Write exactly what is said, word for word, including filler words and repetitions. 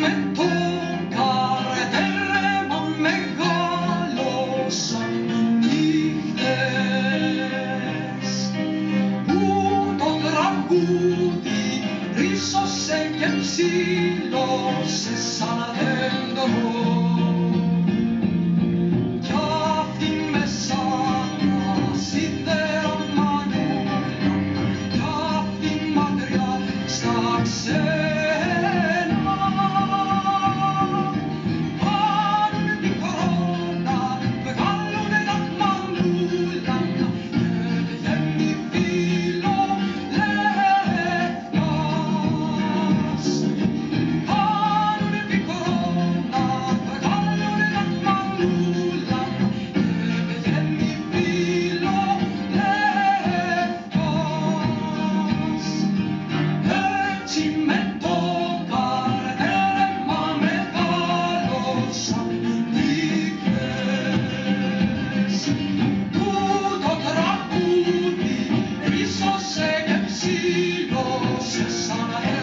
με το καρετέρεμα μεγάλωσαν οι νύχτες που το τραγούδι ρίσωσε και ψήλωσε σαν αδέντρο. Κι αυτή μέσα τα σίδερα μανούλα, κι αυτή μακριά στα ξένα, πάνουνε πικρόνα, βγάλουνε τα μανούλα και βγαίνει φίλο λευκάς. Πάνουνε πικρόνα, βγάλουνε τα μανούλα και βγαίνει φίλο λευκάς. Έτσι με το καρετέρεμα μεγάλωσαν οι νύχτες που το τραγούδι ρίσωσε και ψήλωσε σαν